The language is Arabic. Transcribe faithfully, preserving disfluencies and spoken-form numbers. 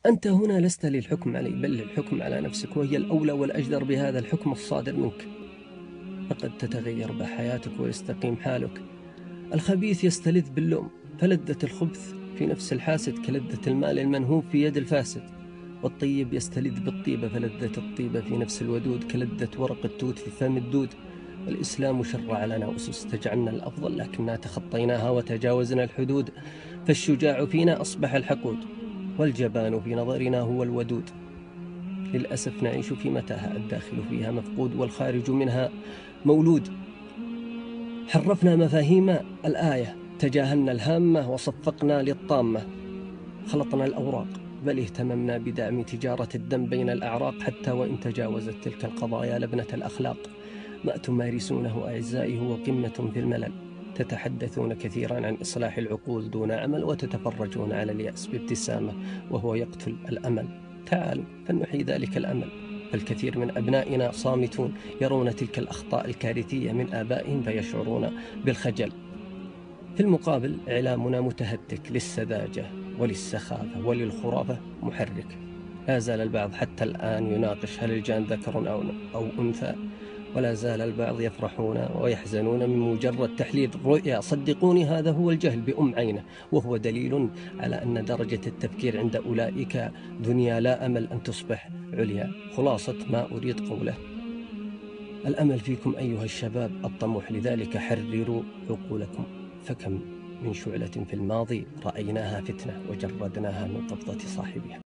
أنت هنا لست للحكم علي بل للحكم على نفسك، وهي الأولى والأجدر بهذا الحكم الصادر منك. فقد تتغير بحياتك ويستقيم حالك. الخبيث يستلذ باللوم، فلذة الخبث في نفس الحاسد كلذة المال المنهوب في يد الفاسد. والطيب يستلذ بالطيبة، فلذة الطيبة في نفس الودود كلذة ورق التوت في فم الدود. والإسلام شرع لنا أسس تجعلنا الأفضل، لكننا تخطيناها وتجاوزنا الحدود. فالشجاع فينا أصبح الحقود، والجبان في نظرنا هو الودود. للأسف نعيش في متاهة، الداخل فيها مفقود والخارج منها مولود. حرفنا مفاهيم الآية، تجاهلنا الهامة وصفقنا للطامة. خلطنا الأوراق بل اهتممنا بدعم تجارة الدم بين الأعراق، حتى وإن تجاوزت تلك القضايا لبنة الأخلاق. ما تمارسونه أعزائي هو قمة في الملل. تتحدثون كثيرا عن إصلاح العقول دون عمل، وتتفرجون على اليأس بابتسامة وهو يقتل الأمل. تعالوا فلنحيي ذلك الأمل. فالكثير من أبنائنا صامتون، يرون تلك الأخطاء الكارثية من آبائهم فيشعرون بالخجل. في المقابل إعلامنا متهتك للسذاجة وللسخافة وللخرافة محرك. لا زال البعض حتى الآن يناقش هل الجان ذكر أو أو أنثى، ولا زال البعض يفرحون ويحزنون من مجرد تحليل الرؤيا. صدقوني هذا هو الجهل بأم عينه، وهو دليل على أن درجة التفكير عند أولئك دنيا لا أمل أن تصبح عليا. خلاصة ما أريد قوله: الأمل فيكم أيها الشباب الطموح، لذلك حرروا عقولكم. فكم من شعلة في الماضي رأيناها فتنة وجردناها من قبضة صاحبها.